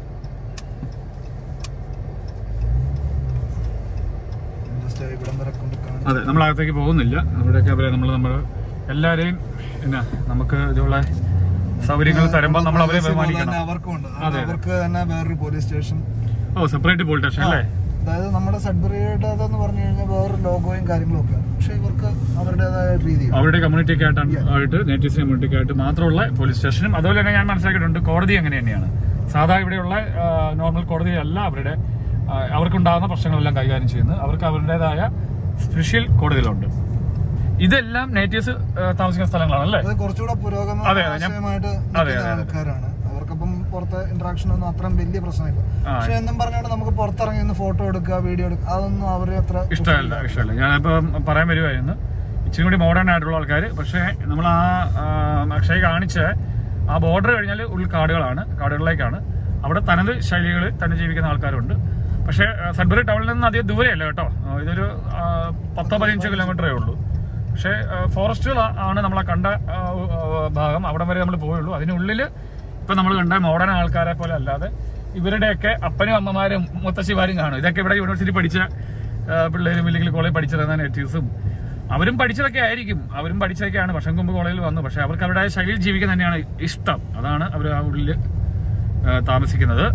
അതെ, നമ്മളകത്തേക്ക് പോകുന്നില്ല. അവിടെയൊക്കെ നമ്മൾ എല്ലാരെയും നമുക്ക് ഇതുള്ള സൗകര്യങ്ങൾ തരുമ്പോൾ നമ്മൾ അവരെ ബഹുമാനിക്കണം. അവർക്ക് തന്നെ വേറൊരു police station, separate police station അല്ലേ. അതായത് നമ്മുടെ സഡ്ബറിയുടെ അതെന്ന് പറഞ്ഞു കഴിഞ്ഞാൽ വേറൊരു ലോഗോയും കാര്യങ്ങളും ഒക്കെ. പക്ഷെ ഇവർക്ക് അവരുടേതായ രീതി, അവരുടെ കമ്മ്യൂണിറ്റിക്കായിട്ട് നേറ്റീവ്സ് കമ്മ്യൂണിറ്റിക്കായിട്ട് മാത്രമുള്ള പോലീസ് സ്റ്റേഷനും. അതുപോലെ തന്നെ ഞാൻ മനസ്സിലാക്കിയിട്ടുണ്ട് കോടതി അങ്ങനെ തന്നെയാണ്. സാധാ ഇവിടെയുള്ള നോർമൽ കോടതിയല്ല അവർക്കുണ്ടാകുന്ന പ്രശ്നങ്ങളെല്ലാം കൈകാര്യം ചെയ്യുന്നത്. അവർക്ക് അവരുടേതായ സ്പെഷ്യൽ കോടതികളുണ്ട്. ഇതെല്ലാം നേറ്റീവ്സ് താമസിക്കുന്ന സ്ഥലങ്ങളാണല്ലേ. കുറച്ചുകൂടെ പുരോഗമനമായിട്ട് ആൾക്കാരാണ്. അവർക്കപ്പം പുറത്തെ ഇന്ററാക്ഷൻ ഒന്നും അത്രയും വലിയ പ്രശ്നമില്ല. പക്ഷെ എന്നും പറഞ്ഞുകൊണ്ട് നമുക്ക് പുറത്തിറങ്ങി ഒന്ന് ഫോട്ടോ എടുക്കുക, വീഡിയോ എടുക്കുക, അതൊന്നും അവരെ അത്ര ഇഷ്ടമല്ല. ഞാനിപ്പോ പറയാൻ വരുമായിരുന്നു, ഇച്ചിരി കൂടി മോഡേൺ ആയിട്ടുള്ള ആൾക്കാർ. പക്ഷെ നമ്മൾ അക്ഷയ് കാണിച്ച ആ ബോർഡർ കഴിഞ്ഞാൽ കാടുകളിലേക്കാണ്. അവിടെ തനത് ശൈലികളിൽ തന്നെ ജീവിക്കുന്ന ആൾക്കാരുണ്ട്. പക്ഷെ സഡ്ബറി ടൗണിൽ നിന്ന് അധികം ദൂരെയല്ല കേട്ടോ. ഇതൊരു 10-15 കിലോമീറ്ററേ ഉള്ളൂ. പക്ഷേ ഫോറസ്റ്റുകൾ ആണ് നമ്മളെ കണ്ട ഭാഗം. അവിടെ വരെ നമ്മൾ പോയുള്ളൂ. അതിനുള്ളിൽ ഇപ്പം നമ്മൾ കണ്ട മോഡേൺ ആൾക്കാരെ പോലെ അല്ലാതെ ഇവരുടെയൊക്കെ അപ്പനും അമ്മമാരും മുത്തശ്ശിമാരും കാണും. ഇതൊക്കെ ഇവിടെ യൂണിവേഴ്സിറ്റി പഠിച്ച പിള്ളേരും ഇല്ലെങ്കിൽ കോളേജ് പഠിച്ചിരുന്ന നേറ്റീവ്സും അവരും പഠിച്ചതൊക്കെ ആയിരിക്കും. അവരും പഠിച്ചതൊക്കെയാണ് വർഷം മുമ്പ് കോളേജിൽ വന്നു. പക്ഷെ അവർക്ക് അവരുടെ ശൈലിയിൽ ജീവിക്കാൻ തന്നെയാണ് ഇഷ്ടം. അതാണ് അവർ ആ ഉള്ളിൽ താമസിക്കുന്നത്.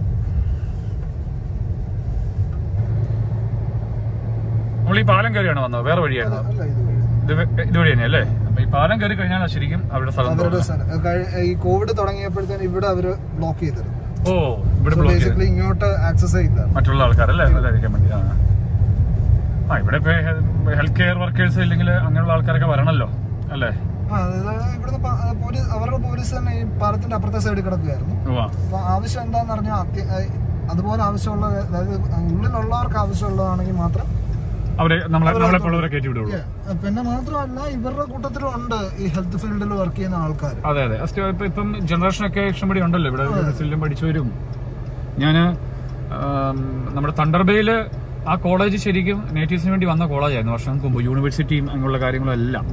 നമ്മൾ ഈ പാലം കയറിയാണ് വന്നത്, വേറെ വഴിയായിരുന്നു. ഇതുവഴി തന്നെയല്ലേ? അപ്പൊ ഈ പാലം കയറി കഴിഞ്ഞാൽ ശരിക്കും അവരുടെ സ്ഥലം. ഈ കോവിഡ് തുടങ്ങിയപ്പോഴത്തേന് ഇവിടെ അവര് ബ്ലോക്ക് ചെയ്തിരുന്നു. ഓ, ഇവിടെ ബ്ലോക്ക് ഇങ്ങോട്ട് ആക്സസ് ചെയ്ത മറ്റുള്ള ആൾക്കാരല്ലേ അതായിരിക്കാൻ വേണ്ടി. ഇവിടെ ഇപ്പൊ ഹെൽത്ത് കെയർ വർക്കേഴ്സ് ഇല്ലെങ്കിൽ അങ്ങനെയുള്ള ആൾക്കാരൊക്കെ വരണല്ലോ അല്ലേ. ഇവിടുന്ന് അവരുടെ പോലീസ് തന്നെ ഈ പാലത്തിന്റെ അപ്പുറത്തെ സൈഡിൽ കിടക്കുകയായിരുന്നു. അപ്പൊ ആവശ്യം എന്താന്ന് പറഞ്ഞാൽ അതുപോലെ ആവശ്യമുള്ള, അതായത് ഉള്ളിലുള്ളവർക്ക് ആവശ്യമുള്ളതാണെങ്കിൽ മാത്രം നമ്മളെ കയറ്റി വിടുള്ളൂ. പിന്നെ മാത്രമല്ല ഇവരുടെ കൂട്ടത്തിലും ഉണ്ട് ഈ ഹെൽത്ത് ഫീൽഡിൽ വർക്ക് ചെയ്യുന്ന ആൾക്കാർ. അതെ അതെ, ഇപ്പം ജനറേഷനൊക്കെ ഇഷ്ടംപടി ഉണ്ടല്ലോ ഇവിടെ ഫീൽഡിലും പഠിച്ചവരും. ഞാന് നമ്മുടെ തണ്ടർബേയില് ആ കോളേജ് ശരിക്കും നേറ്റീവ്സിന് വേണ്ടി വന്ന കോളേജായിരുന്നു വർഷങ്ങൾക്ക് മുമ്പ്. യൂണിവേഴ്സിറ്റിയും അങ്ങനെയുള്ള കാര്യങ്ങളും എല്ലാം.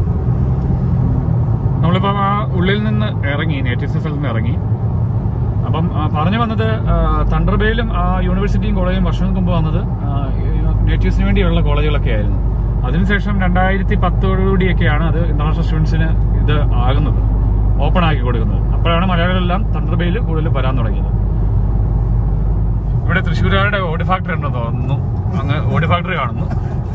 നമ്മളിപ്പം ആ ഉള്ളിൽ നിന്ന് ഇറങ്ങി, നേറ്റീവ്സ് സ്ഥലത്ത് നിന്ന് ഇറങ്ങി. അപ്പം പറഞ്ഞു വന്നത് തണ്ടർബേയിലും ആ യൂണിവേഴ്സിറ്റിയും കോളേജും വർഷങ്ങൾക്ക് മുമ്പ് വന്നത് നേറ്റീവ്സിന് വേണ്ടിയുള്ള കോളേജുകളൊക്കെ ആയിരുന്നു. അതിനുശേഷം 2010 അത് ഇന്റർനാഷണൽ സ്റ്റുഡൻസിന് ഇത് ആകുന്നത്, ഓപ്പൺ ആക്കി കൊടുക്കുന്നത്. അപ്പോഴാണ് മലയാളികളെല്ലാം തണ്ടർബേയിൽ കൂടുതൽ വരാൻ തുടങ്ങിയത്. ഇവിടെ തൃശ്ശൂരുകാരുടെ ഓടി ഫാക്ടറി ഉണ്ടെന്ന് തോന്നുന്നു, അങ്ങ് ഓടി ഫാക്ടറി കാണുന്നു.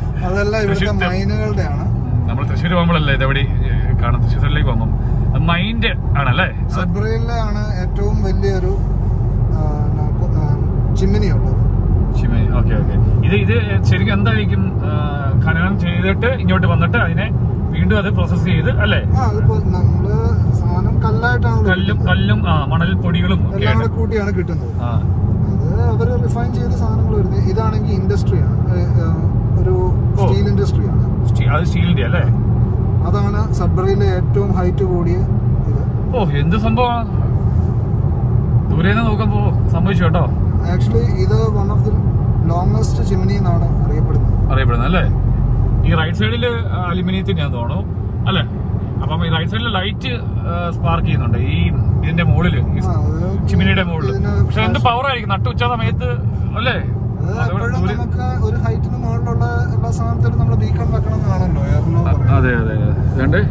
നമ്മൾ തൃശ്ശൂർ പോകുമ്പോഴല്ലേ ഇതെവിടെ കാണും, തൃശ്ശൂരിലേക്ക് പോകുമ്പോൾ മൈൻഡ് ആണല്ലേ. സബ്രയിലാണ് ഏറ്റവും വലിയൊരു ചിമ്മിനിയുള്ളത്. Chimmini, okay okay. ഇത് ശരിക്കും എന്തായിരിക്കും, ഖനനം ചെയ്തിട്ട് ഇങ്ങോട്ട് വന്നിട്ട് അതിനെ വീണ്ടും അത് പ്രോസസ് ചെയ്ത് അല്ലേ? നമ്മള് സാധനം കല്ലായിട്ടാണ്, കല്ലും മണൽ പൊടികളും കൂട്ടിയാണ് കിട്ടുന്നത്. അത് അവര് റിഫൈൻ ചെയ്ത സാധനങ്ങൾ വരുന്നത്. ഇതാണെങ്കിൽ ഇൻഡസ്ട്രിയാണ്, ഒരു സ്റ്റീൽ ഇൻഡസ്ട്രിയാണ്. അത് സ്റ്റീലിന്റെ അല്ലേ? അതാണ് സബ്ബറിയിലെ ഏറ്റവും ഹൈറ്റ് കൂടിയ ഇത്. എന്ത് സംഭവം, ദൂരെ നോക്കുമ്പോ സംഭവിച്ചു കേട്ടോ. ആക്ച്വലി ഇത് one of the longest chimney എന്നാണ് അറിയപ്പെടുന്നത് അല്ലേ? ഈ റൈറ്റ് സൈഡില് അലുമിനിയത്തിന്റെ തോന്നുന്നു അല്ലെ? അപ്പം ഈ റൈറ്റ് സൈഡിൽ ലൈറ്റ് സ്പാർക്ക് ചെയ്യുന്നുണ്ട് ഈ ഇതിന്റെ മുകളില്, ചിമ്മിനിയുടെ മുകളില്. പക്ഷെ എന്ത് പവർ ആയിരിക്കും നട്ടു ഉച്ച സമയത്ത് അല്ലേ? നമുക്ക് ഒരു ഹൈറ്റിന് മുകളിലുള്ള എല്ലാ സാധനത്തിലും നമ്മൾ ബീക്കൺ വെക്കണം എന്നാണല്ലോ. അതെ അതെ, അതുകൊണ്ട്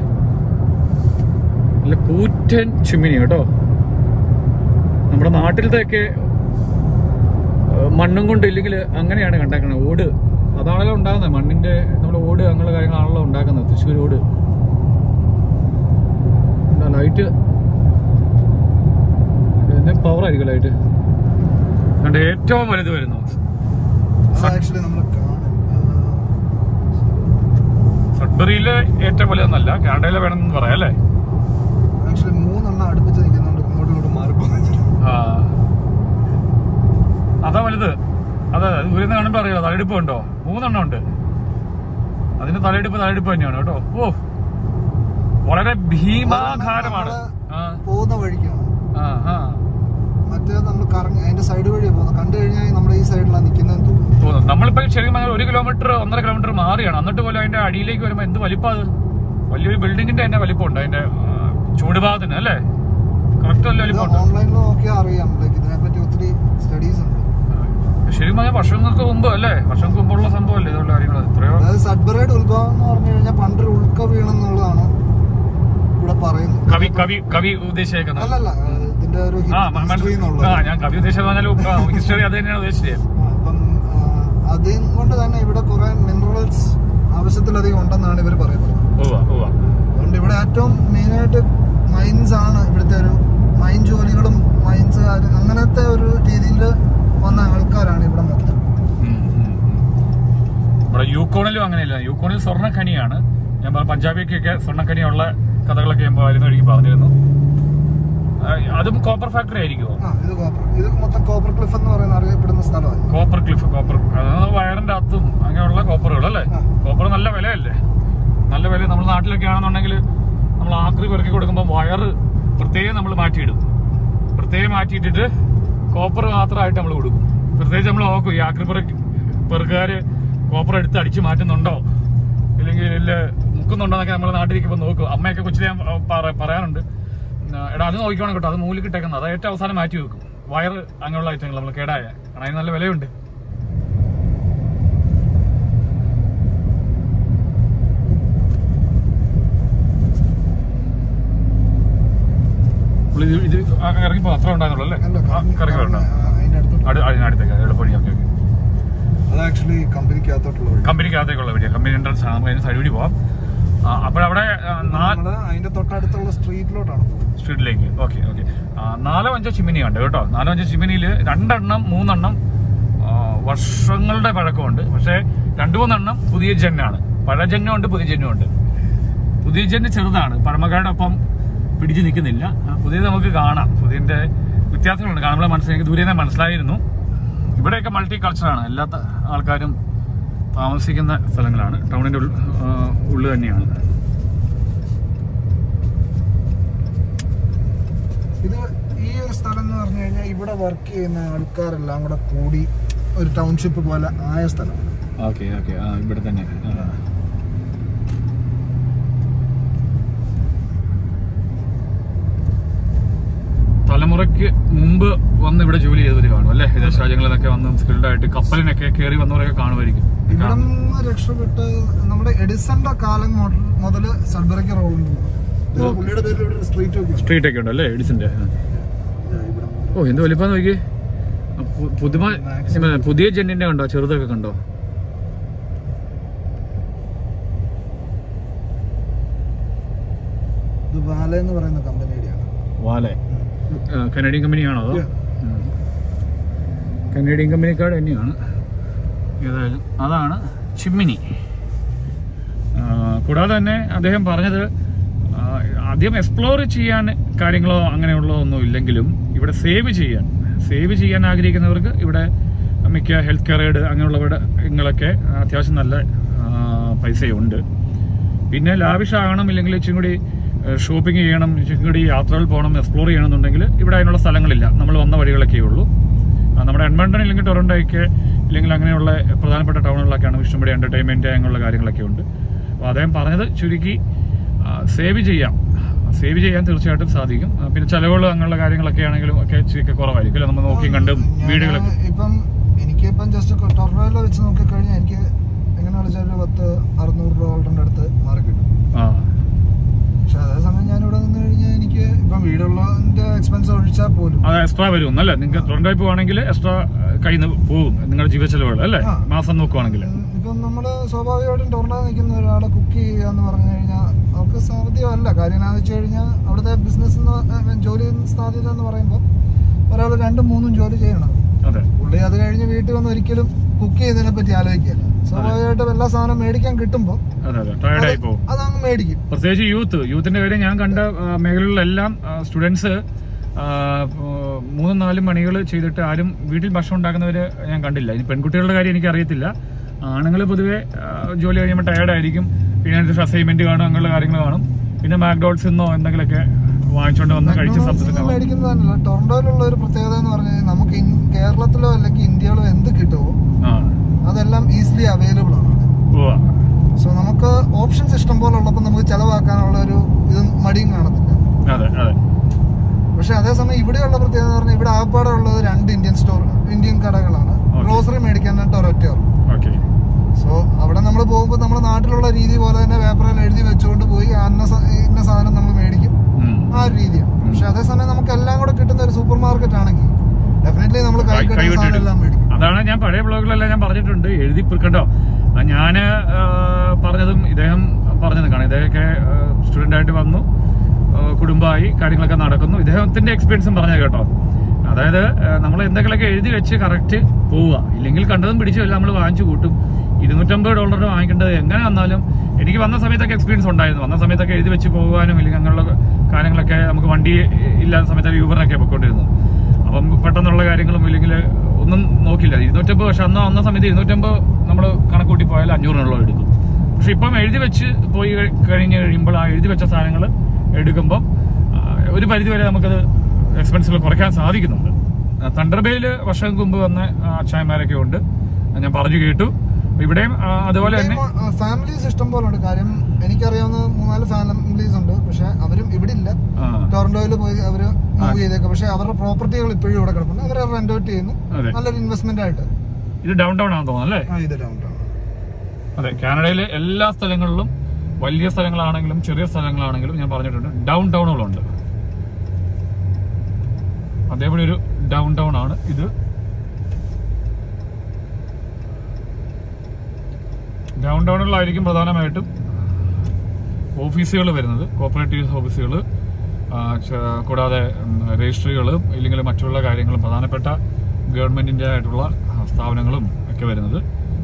കൂറ്റൻ ചിമ്മിനി കേട്ടോ. നമ്മുടെ നാട്ടിലത്തെയൊക്കെ മണ്ണും കൊണ്ട് ഇല്ലെങ്കിൽ അങ്ങനെയാണ് കണ്ടേക്കുന്നത്. ഓട് അതാണല്ലോ ഉണ്ടാകുന്നത്, മണ്ണിന്റെ നമ്മുടെ ഓട് അങ്ങനെയുള്ള കാര്യങ്ങളാണല്ലോ ഉണ്ടാക്കുന്നത്. തൃശ്ശൂർ ഓട്. ലൈറ്റ് പവർ ആയിരിക്കും ലൈറ്റ്. അതുകൊണ്ട് ഏറ്റവും വലുത് വരുന്നു സഡ്ബറിയിലെ ഏറ്റവും വലുതെന്നല്ല, കാനഡയിലെ വേണമെന്ന് പറയാം അല്ലേ? അതാ വലുത്. അതെ, ദൂരെ നിന്ന് കാണുമ്പോ അറിയാം. തലയെടുപ്പ് ഉണ്ടോ? 3 എണ്ണം ഉണ്ട്. അതിന്റെ തലയെടുപ്പ് തന്നെയാണ് കേട്ടോ. വളരെ ഭീമാകാരമാണ്. പോകുന്ന വഴിക്കാണ് മറ്റേ നമ്മൾ കറങ്ങി അതിന്റെ സൈഡ് വഴിയാണ് പോകുന്നത്. കണ്ടു കഴിഞ്ഞാൽ നമ്മുടെ ഈ സൈഡിലാണ് നിൽക്കുന്നതെന്ന് തോന്നുന്നു. നമ്മളിപ്പോ ശരിക്കും 1 കിലോമീറ്റർ 1.5 കിലോമീറ്റർ മാറിയാണ്. എന്നിട്ട് പോലും അതിന്റെ അടിയിലേക്ക് വരുമ്പോ എന്ത് വലിപ്പം, അത് വലിയൊരു ബിൽഡിങ്ങിന്റെ തന്നെ വലിപ്പമുണ്ട് അതിന്റെ ചൂടുഭാഗത്തിന് അല്ലേ? കറക്റ്റ് വലിയ വലിപ്പമുണ്ട്. ഓൺലൈനിൽ നോക്കിയാൽ അറിയാം, ഇതിനെപ്പറ്റി ഒത്തിരി സ്റ്റഡീസ് ഉണ്ട്. ശരിക്കും പറഞ്ഞാൽ വർഷങ്ങൾക്ക് മുമ്പ് അല്ലേ? വർഷങ്ങൾക്ക് മുമ്പുള്ള സംഭവമല്ലേ ഇതുള്ള കാര്യങ്ങൾ? സഡ്ബറയുടെ ഉത്ഭവം എന്ന് പറഞ്ഞു കഴിഞ്ഞാൽ പണ്ടൊരു ഉൾക്ക വീണെന്നുള്ളതാണ് ഇവിടെ പറയുന്നത്. കവി ഉദ്ദേശിച്ചേക്കുന്നത് അല്ലല്ല, ഇതിന്റെ ഒരു ഞാൻ കവി ഉദ്ദേശിച്ചത് ഹിസ്റ്ററി അത് തന്നെയാണ് ഉദ്ദേശിച്ചത്. അപ്പം അതുകൊണ്ട് തന്നെ ഇവിടെ കുറെ മിനറൽസ് ആവശ്യത്തിലധികം ഉണ്ടെന്നാണ് ഇവർ പറയുന്നത്. അതുകൊണ്ട് ഇവിടെ ഏറ്റവും മെയിനായിട്ട് മൈൻസ് ആണ്. ഇവിടുത്തെ ഒരു മൈൻ ജോലികളും മൈൻസ് അങ്ങനത്തെ ഒരു രീതിയിൽ വന്ന ആൾക്കാരാണ് ഇവിടെ മൊത്തം. ഇവിടെ യൂക്കോണിലും അങ്ങനെയല്ല. യൂക്കോണിൽ സ്വർണ്ണഖനിയാണ്. ഞാൻ പഞ്ചാബിക്കൊക്കെ സ്വർണ്ണഖനിയുള്ള കഥകളൊക്കെ ഞാൻ വഴിക്ക് പറഞ്ഞിരുന്നു. അതും കോപ്പർ ഫാക്ടറി ആയിരിക്കുമോ? ഇത് മൊത്തം കോപ്പർ ക്ലിഫ് എന്ന് പറയുന്ന അറിയപ്പെടുന്ന സ്ഥലമാണ്. കോപ്പർ ക്ലിഫ്, വയറിന്റെ അകത്തും അങ്ങനെയുള്ള കോപ്പറുകൾ അല്ലേ? കോപ്പർ നല്ല വിലയല്ലേ? നല്ല വില. നമ്മുടെ നാട്ടിലൊക്കെ ആണെന്നുണ്ടെങ്കിൽ നമ്മൾ ആക്രി പെറുക്കി കൊടുക്കുമ്പോൾ വയറ് പ്രത്യേകം നമ്മൾ മാറ്റിയിടും. പ്രത്യേകം മാറ്റിയിട്ടിട്ട് കോപ്പർ മാത്രമായിട്ട് നമ്മൾ കൊടുക്കും. പ്രത്യേകിച്ച് നമ്മൾ നോക്കും ഈ ആക്രി പെറുക്കാര് കോപ്പർ എടുത്ത് അടിച്ചു മാറ്റുന്നുണ്ടോ ഇല്ലെങ്കിൽ മുക്കുന്നുണ്ടോ എന്നൊക്കെ നമ്മൾ നാട്ടിലിരിക്കുമ്പോൾ നോക്കും. അമ്മയൊക്കെ കൊച്ചിലെ പറയാറുണ്ട്, എടാ അത് നോക്കിക്കോണം കേട്ടോ, അത് മൂലി കിട്ടേക്കുന്നത്, അത് ഏറ്റവും അവസാനം മാറ്റി വെക്കും. വയറ് അങ്ങനെയുള്ള ഐറ്റങ്ങൾ നമ്മൾ കേടായ, കാരണം അതിന് നല്ല വിലയുണ്ട്. ഇത് ഇറങ്ങിപ്പോ അത്ര ഉണ്ടായിരുന്നുള്ളൂ അല്ലേ? ഇറങ്ങി വരണം അതിനടുത്തേക്ക് എളുപ്പവഴി. ഓക്കെ ഓക്കെ, അത് ആക്ച്വലി കമ്പനിക്കകത്തേക്കുള്ള വഴിയാണ്. കമ്പനി എൻട്രൻസ് ആണ്, അതിന് സൈഡ് വഴി പോവാം. അപ്പോഴവിടെ അതിന്റെ തൊട്ടടുത്തുള്ള സ്ട്രീറ്റിലേക്ക്. Okay okay. 4-5 ചിമ്മിനി ഉണ്ട് കേട്ടോ. 4-5 ചിമ്മിനിയിൽ 2 എണ്ണം 3 എണ്ണം വർഷങ്ങളുടെ പഴക്കമുണ്ട്. പക്ഷെ 2-3 എണ്ണം പുതിയ ജന്നാണ്. പഴയ ജന്നുണ്ട്, പുതിയ ജന്നുണ്ട്. പുതിയ ജന്ന് ചെറുതാണ്, പഴമക്കാരുടെ ഒപ്പം പിടിച്ചു നിൽക്കുന്നില്ല. പുതിയത് നമുക്ക് കാണാം. പുതിയതിന്റെ വ്യത്യാസങ്ങളുണ്ട്. കാണുമ്പോൾ എനിക്ക് ദൂരെ നിന്ന് മനസ്സിലായിരുന്നു. ഇവിടെയൊക്കെ മൾട്ടി കൾച്ചറാണ്. എല്ലാ ആൾക്കാരും താമസിക്കുന്ന സ്ഥലങ്ങളാണ്. ടൗണിന്റെ ഉള്ളിൽ തന്നെയാണ്. ഇത് ഈ ഒരു സ്ഥലം എന്ന് പറഞ്ഞു കഴിഞ്ഞാൽ ഇവിടെ വർക്ക് ചെയ്യുന്ന ആൾക്കാരെല്ലാം കൂടെ കൂടി ഒരു ടൗൺഷിപ്പ് പോലെ ആയ സ്ഥലമാണ്. ഓക്കെ ഓക്കെ, ഇവിടെ തന്നെ. തലമുറയ്ക്ക് മുമ്പ് വന്ന് ഇവിടെ ജോലി ചെയ്തവർ കാണും അല്ലെ? വിദേശ രാജ്യങ്ങളിൽ നിന്നൊക്കെ വന്ന് സ്കിൽഡ് ആയിട്ട് കപ്പലിനൊക്കെ കയറി വന്നവരൊക്കെ കാണുമായിരിക്കും. ഇവിടെ നിന്ന് രക്ഷപ്പെട്ട് നമ്മുടെ എഡിസന്റെ കാലം മുതൽ സഡ്ബറിക്ക് റോളുണ്ട്. പുള്ളിയുടെ പേരിൽ സ്ട്രീറ്റ് ഒക്കെ ഉണ്ട് അല്ലേ എഡിസന്റെ? ഓ എന്ത് വലിപ്പം നോക്കി. പുതിയ ജെന്നിന്റെ കണ്ടോ? ചെറുതൊക്കെ കണ്ടോ? ഇത് വാല എന്ന് പറയുന്ന കമ്പനിയുടെയാണ്. വാലെ കനേഡിയൻ കമ്പനിയാണോ? അതോ കനേഡിയൻ കമ്പനിക്കാട് തന്നെയാണ്. ഏതായാലും അതാണ് ചിമ്മിനി. കൂടാതെ തന്നെ അദ്ദേഹം പറഞ്ഞത് ആദ്യം എക്സ്പ്ലോർ ചെയ്യാൻ കാര്യങ്ങളോ അങ്ങനെയുള്ള ഒന്നും ഇല്ലെങ്കിലും ഇവിടെ സേവ് ചെയ്യാൻ ആഗ്രഹിക്കുന്നവർക്ക് ഇവിടെ മിക്ക ഹെൽത്ത് കെയർ എയ്ഡ് അങ്ങനെയുള്ളവരുടെ അത്യാവശ്യം നല്ല പൈസയുണ്ട്. പിന്നെ ലാവിഷാകണം, ഇല്ലെങ്കിൽ ഇച്ചിരി കൂടി ഷോപ്പിംഗ് ചെയ്യണം, ഇച്ചിരി കൂടി യാത്രകൾ പോകണം, എക്സ്പ്ലോർ ചെയ്യണമെന്നുണ്ടെങ്കിൽ ഇവിടെ അതിനുള്ള സ്ഥലങ്ങളില്ല. നമ്മൾ വന്ന വഴികളൊക്കെ ഉള്ളൂ. നമ്മുടെ എഡ്മണ്ടൺ ഇല്ലെങ്കിൽ ടൊറന്റോയ്ക്ക് ഇല്ലെങ്കിൽ അങ്ങനെയുള്ള പ്രധാനപ്പെട്ട ടൗണുകളിലൊക്കെയാണ് ഇഷ്ടംപടി എന്റർടൈൻമെന്റ് അങ്ങനെയുള്ള കാര്യങ്ങളൊക്കെ ഉണ്ട്. അപ്പോൾ അദ്ദേഹം പറഞ്ഞത് ചുരുക്കി സേവ് ചെയ്യാൻ തീർച്ചയായിട്ടും സാധിക്കും. പിന്നെ ചെലവുകൾ അങ്ങനെയുള്ള കാര്യങ്ങളൊക്കെ ആണെങ്കിലും ഒക്കെ ഇച്ചിരി കുറവായിരിക്കും നമ്മൾ നോക്കിയും കണ്ടും വീടുകളൊക്കെ. എനിക്കിപ്പം ജസ്റ്റ് ടൊറന്റോയിൽ വെച്ച് നോക്കിക്കഴിഞ്ഞാൽ എനിക്ക് എങ്ങനെ വിളിച്ചാൽ $600 അടുത്ത് മാറി കിട്ടും. പക്ഷെ അതേസമയം ഞാൻ ഇവിടെ നിന്ന് കഴിഞ്ഞാൽ എനിക്ക് ഇപ്പം വീടുള്ളതിന്റെ എക്സ്പെൻസ് ഒഴിച്ചാൽ പോലും അത് എക്സ്ട്രാ വരും അല്ലേ? നിങ്ങൾക്ക് ടൊറന്റോയിൽ പോവാണെങ്കിൽ എക്സ്ട്രാ കയ്യിൽ നിന്ന് പോകും നിങ്ങളുടെ ജീവ ചെലവുകൾ അല്ലേ? മാസം നോക്കുവാണെങ്കിൽ ഇപ്പം നമ്മള് സ്വാഭാവികമായിട്ടും ടൊറന്റോ നിൽക്കുന്ന ഒരാളെ കുക്ക് ചെയ്യാന്ന് പറഞ്ഞു കഴിഞ്ഞാൽ അവർക്ക് സാധ്യമല്ല. കാര്യം എന്താണെന്ന് വെച്ച് കഴിഞ്ഞാൽ അവിടുത്തെ ബിസിനസ് ജോലി സാധ്യത എന്ന് പറയുമ്പോൾ ഒരാൾ 2-3 ജോലി ചെയ്യണം. പുള്ളി അത് കഴിഞ്ഞ് വീട്ടിൽ വന്ന് ഒരിക്കലും കുക്ക് ചെയ്തതിനെ പറ്റി ആലോചിക്കില്ല. സ്വാഭാവികമായിട്ടും എല്ലാ സാധനം മേടിക്കാൻ കിട്ടുമ്പോൾ അതങ്ങ് മേടിക്കും. പ്രത്യേകിച്ച് യൂത്തിന്റെ കാര്യം ഞാൻ കണ്ട മേഖലകളിലെല്ലാം സ്റ്റുഡൻസ് 3-4 മണികൾ ചെയ്തിട്ട് ആരും വീട്ടിൽ ഭക്ഷണം ഉണ്ടാക്കുന്നവര് ഞാൻ കണ്ടില്ല. ഇനി പെൺകുട്ടികളുടെ കാര്യം എനിക്ക് അറിയത്തില്ല. ആണുങ്ങൾ പൊതുവെ ജോലി കഴിയുമ്പോൾ ടയർഡായിരിക്കും. പിന്നെ അതിന്റെ അസൈൻമെന്റ് കാണും, അങ്ങനെയുള്ള കാര്യങ്ങൾ കാണും. പിന്നെ മാക്ഡോണൽഡ്സിന്നോ എന്തെങ്കിലുമൊക്കെ വാങ്ങിച്ചോണ്ട് വന്ന് കഴിച്ച് മേടിക്കുന്നതല്ല. ടൊറന്റോയിലുള്ള ഒരു പ്രത്യേകത എന്ന് പറഞ്ഞാൽ നമുക്ക് കേരളത്തിലോ അല്ലെങ്കിൽ ഇന്ത്യയിലോ എന്ത് കിട്ടുമോ അതെല്ലാം ഈസിലി അവൈലബിൾ ആണ്. സോ നമുക്ക് ഓപ്ഷൻസ് ഇഷ്ടം പോലെ ഉള്ളപ്പോൾ നമുക്ക് ചെലവാക്കാനുള്ള ഒരു ഇത് മടിയും കാണത്തില്ല. പക്ഷെ അതേസമയം ഇവിടെയുള്ള പ്രത്യേകത എന്ന് പറഞ്ഞാൽ ഇവിടെ ആപ്പാടെ ഉള്ളത് 2 ഇന്ത്യൻ കടകളാണ്. ഗ്രോസറി മേടിക്കാനായിട്ട് ഒരൊറ്റ. സോ അവിടെ നമ്മൾ പോകുമ്പോൾ നമ്മുടെ നാട്ടിലുള്ള രീതി പോലെ തന്നെ പേപ്പറിൽ എഴുതി വെച്ചുകൊണ്ട് പോയി ഇന്ന സാധനം നമ്മൾ മേടിക്കും, ആ ഒരു രീതിയാണ്. പക്ഷെ അതേസമയം നമുക്ക് എല്ലാം കൂടെ കിട്ടുന്ന ഒരു സൂപ്പർ മാർക്കറ്റ് ആണെങ്കിൽ ഡെഫിനറ്റ്ലി നമ്മൾ എല്ലാം മേടിക്കും. അതാണ് ഞാൻ പഴയ ബ്ലോഗിലെല്ലാം ഞാൻ പറഞ്ഞിട്ടുണ്ട്. എഴുതി കണ്ടോ, ഞാന് പറഞ്ഞതും ഇദ്ദേഹം പറഞ്ഞത് കാണാം. ഇദ്ദേഹമൊക്കെ സ്റ്റുഡന്റ് ആയിട്ട് വന്നു, കുടുംബമായി, കാര്യങ്ങളൊക്കെ നടക്കുന്നു. ഇദ്ദേഹത്തിന്റെ എക്സ്പീരിയൻസും പറഞ്ഞത് കേട്ടോ. അതായത് നമ്മൾ എന്തെങ്കിലുമൊക്കെ എഴുതി വെച്ച് കറക്റ്റ് പോവുക, ഇല്ലെങ്കിൽ കണ്ടതും പിടിച്ചു എല്ലാം നമ്മൾ വാങ്ങിച്ചു കൂട്ടും. $250 വാങ്ങിക്കേണ്ടത് എങ്ങനെ വന്നാലും എനിക്ക് വന്ന സമയത്തൊക്കെ എക്സ്പീരിയൻസ് ഉണ്ടായിരുന്നു. വന്ന സമയത്തൊക്കെ എഴുതി വെച്ച് പോകാനും ഇല്ലെങ്കിൽ അങ്ങനെയുള്ള കാര്യങ്ങളൊക്കെ നമുക്ക് വണ്ടി ഇല്ലാത്ത സമയത്തൊക്കെ യൂബറിനൊക്കെ പോയിക്കൊണ്ടിരുന്നു. അപ്പം പെട്ടെന്നുള്ള കാര്യങ്ങളും ഇല്ലെങ്കിൽ ഒന്നും നോക്കില്ല. 250, പക്ഷെ വന്ന സമയത്ത് 250 നമ്മൾ കണക്കൂട്ടി പോയാൽ 500 എടുക്കും. പക്ഷെ ഇപ്പം എഴുതി വെച്ച് പോയി കഴിയുമ്പോൾ ആ എഴുതി വെച്ച സാധനങ്ങൾ എടുക്കുമ്പോൾ ഒരു പരിധിവരെ നമുക്കത് എക്സ്പെൻസുകൾ കുറയ്ക്കാൻ സാധിക്കുന്നുണ്ട്. തണ്ടർബേയില് വർഷങ്ങൾക്ക് മുമ്പ് വന്ന അച്ചായന്മാരൊക്കെ ഉണ്ട്, ഞാൻ പറഞ്ഞു കേട്ടു. ഇവിടെയും അതുപോലെ തന്നെ ഫാമിലീസ് ഇഷ്ടം പോലെ ഉണ്ട്. കാര്യം എനിക്കറിയാവുന്ന 3-4 ഫാമിലീസ് ഉണ്ട്. പക്ഷെ അവരും ഇവിടെ ഇല്ല, ടൊറന്റോയിൽ പോയി അവര് മൂവ് ചെയ്തേക്കും. പക്ഷെ അവരുടെ പ്രോപ്പർട്ടികൾ ഇപ്പോഴും ഇവിടെ കിടപ്പുണ്ട്. അവരെ റെന്റ് ഔട്ട് ചെയ്യുന്നു, നല്ലൊരു ഇൻവെസ്റ്റ്മെന്റ് ആയിട്ട്. ഇത് ഡൗൺ ടൗൺ ആണെന്ന് തോന്നുന്നു അല്ലേ? ഇത് ഡൗൺ ടൗൺ. അതെ, കാനഡയിലെ എല്ലാ സ്ഥലങ്ങളിലും വലിയ സ്ഥലങ്ങളാണെങ്കിലും ചെറിയ സ്ഥലങ്ങളാണെങ്കിലും ഞാൻ പറഞ്ഞിട്ടുണ്ട് ഡൗൺ ടൗണുകളുണ്ട്. അതേപോലെ ഒരു ഡൗൺ ടൗൺ ആണ് ഇത്. ഡൗൺ ടൗണുകളിലായിരിക്കും പ്രധാനമായിട്ടും ഓഫീസുകൾ വരുന്നത്, കോപ്പറേറ്റീവ് ഓഫീസുകൾ, കൂടാതെ രജിസ്ട്രികൾ, ഇല്ലെങ്കിൽ മറ്റുള്ള കാര്യങ്ങളും പ്രധാനപ്പെട്ട ഗവൺമെന്റിന്റെ ആയിട്ടുള്ള സ്ഥാപനങ്ങളും ഒക്കെ വരുന്നത്.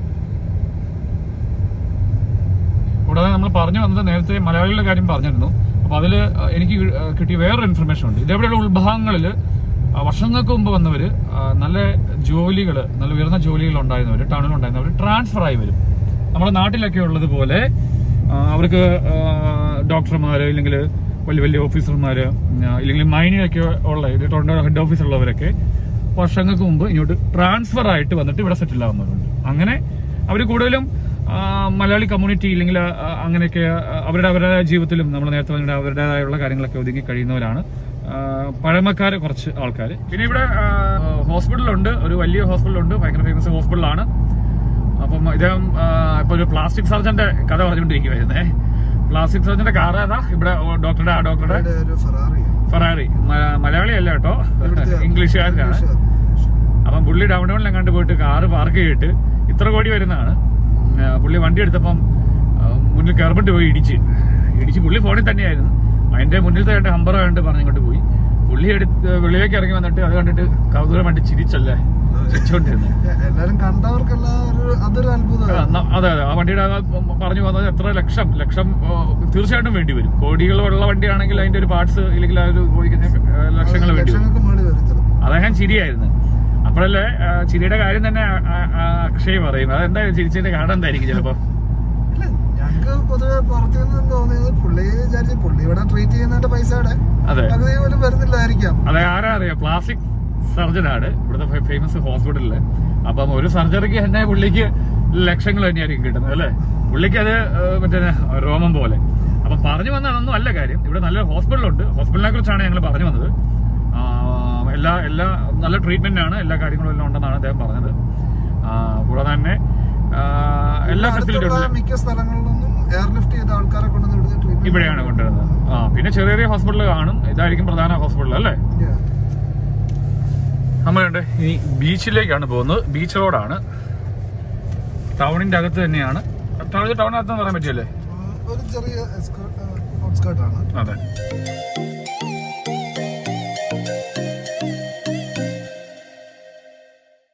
കൂടാതെ നമ്മൾ പറഞ്ഞു വന്നത് നേരത്തെ മലയാളികളുടെ കാര്യം പറഞ്ഞിരുന്നു. അപ്പൊ അതിൽ എനിക്ക് കിട്ടിയ വേറൊരു ഇൻഫർമേഷൻ ഉണ്ട്. ഇതേപോലെയുള്ള ഉൾഭാഗങ്ങളിൽ വർഷങ്ങൾക്ക് മുമ്പ് വന്നവര് നല്ല ജോലികൾ, നല്ല ഉയർന്ന ജോലികൾ ഉണ്ടായിരുന്നവർ, ടൗണിലുണ്ടായിരുന്നവർ ട്രാൻസ്ഫർ ആയി വരും. നമ്മുടെ നാട്ടിലൊക്കെ ഉള്ളതുപോലെ അവർക്ക് ഡോക്ടർമാര്, ഇല്ലെങ്കിൽ വലിയ വലിയ ഓഫീസർമാര്, ഇല്ലെങ്കിൽ മൈനിലൊക്കെ ഉള്ള ടൊറന്റോ ഹെഡ് ഓഫീസുള്ളവരൊക്കെ വർഷങ്ങൾക്ക് മുമ്പ് ഇങ്ങോട്ട് ട്രാൻസ്ഫർ ആയിട്ട് വന്നിട്ട് ഇവിടെ സെറ്റിൽ ആവുന്നവരുണ്ട്. അങ്ങനെ അവർ കൂടുതലും മലയാളി കമ്മ്യൂണിറ്റി ഇല്ലെങ്കിൽ അങ്ങനെയൊക്കെ അവരുടെ ജീവിതത്തിലും നമ്മൾ നേരത്തെ അവരുടേതായുള്ള കാര്യങ്ങളൊക്കെ ഒതുങ്ങി കഴിയുന്നവരാണ്. പഴമക്കാര് കുറച്ച് ആൾക്കാർ. പിന്നെ ഇവിടെ ഹോസ്പിറ്റലുണ്ട്, ഒരു വലിയ ഹോസ്പിറ്റലുണ്ട്, ഭയങ്കര ഫേമസ് ഹോസ്പിറ്റലാണ്. അപ്പം ഇദ്ദേഹം ഇപ്പൊ ഒരു പ്ലാസ്റ്റിക് സർജന്റെ കഥ പറഞ്ഞുകൊണ്ടിരിക്കുവായിരുന്നേ. പ്ലാസ്റ്റിക് സർജന്റെ കാർ ഏതാ ഇവിടെ ഡോക്ടറുടെ ഫെറാറി. മലയാളിയല്ല കേട്ടോ, ഇംഗ്ലീഷുകാരനാണ്. അപ്പം പുള്ളി ഡൗൺ ടൗണിൽ എങ്ങാണ്ട് പോയിട്ട് കാറ് പാർക്ക് ചെയ്തിട്ട് ഇത്ര കോടി വരുന്നതാണ്. പുള്ളി വണ്ടി എടുത്തപ്പം മുന്നിൽ കയർബിട്ട് പോയി ഇടിച്ച് പുള്ളി ഫോണിൽ തന്നെയായിരുന്നു. അതിന്റെ മുന്നിലത്തെ കണ്ട് ഹമ്പറ കണ്ട് പറഞ്ഞിങ്ങോട്ട് പോയി. പുള്ളി എടുത്ത് വെളിയിലേക്ക് ഇറങ്ങി വന്നിട്ട് അത് കണ്ടിട്ട് കൗതുകം വേണ്ടി ചിരിച്ചല്ലേ ചിരിച്ചോണ്ടിരുന്നു. അതെ, ആ വണ്ടിയുടെ പറഞ്ഞു വന്നത് എത്ര ലക്ഷം തീർച്ചയായിട്ടും വേണ്ടി വരും. കോടികളുള്ള വണ്ടിയാണെങ്കിൽ അതിന്റെ ഒരു പാർട്സ് ഇല്ലെങ്കിൽ ആ ഒരു ലക്ഷങ്ങൾ വേണ്ടി വരും. അദ്ദേഹം ചിരിയായിരുന്നു. അപ്പോഴല്ലേ ചിരിയുടെ കാര്യം തന്നെ അക്ഷയ് പറയും. അതെന്തായാലും ചിരിച്ചതിന്റെ കാരണം എന്തായിരിക്കും ചിലപ്പോ. ഞങ്ങൾക്ക് പൊതുവെ പുറത്തു നിന്ന് തോന്നിയത് പുള്ളി വിചാരിച്ചു പുള്ളി ഇവിടെ ട്രീറ്റ് ചെയ്യുന്നതിന്റെ പൈസയുടെ പകുതി പോലും വരുന്നില്ലായിരിക്കാം. അതെ, ആരാ അറിയാം, പ്ലാസ്റ്റിക് സർജനാണ് ഇവിടുത്തെ ഫേമസ് ഹോസ്പിറ്റലില്. അപ്പം ഒരു സർജറിക്ക് തന്നെ പുള്ളിക്ക് ലക്ഷങ്ങൾ തന്നെയായിരിക്കും കിട്ടുന്നത് അല്ലെ. പുള്ളിക്ക് അത് മറ്റേ രോമം പോലെ. അപ്പൊ പറഞ്ഞു വന്ന അതൊന്നും അല്ല കാര്യം. ഇവിടെ നല്ലൊരു ഹോസ്പിറ്റലുണ്ട്. ഹോസ്പിറ്റലിനെ കുറിച്ചാണ് ഞങ്ങൾ പറഞ്ഞു വന്നത്. എല്ലാ നല്ല ട്രീറ്റ്മെന്റ് ആണ്, എല്ലാ കാര്യങ്ങളും എല്ലാം ഉണ്ടെന്നാണ് അദ്ദേഹം പറഞ്ഞത്. കൂടാതെ തന്നെ എല്ലാ ഫെസിലിറ്റിയും മിക്ക സ്ഥലങ്ങളിലൊന്നും എയർലിഫ്റ്റ് ചെയ്ത ആൾക്കാരെ കൊണ്ടുവന്ന് ഇവിടെയാണ് കൊണ്ടുവരുന്നത്. പിന്നെ ചെറിയ ചെറിയ ഹോസ്പിറ്റൽ കാണും. ഇതായിരിക്കും പ്രധാന ഹോസ്പിറ്റൽ അല്ലേ. നമ്മളുണ്ട് ഇനി ബീച്ചിലേക്കാണ് പോകുന്നത്. ബീച്ച് റോഡാണ്, ടൗണിന്റെ അകത്ത് തന്നെയാണ്. ടൗണിനകത്ത് പറയാൻ പറ്റിയല്ലേ, ഒരു ചെറിയ ഔട്ട്സ്കേർട്ട് ആണ്. അതെ.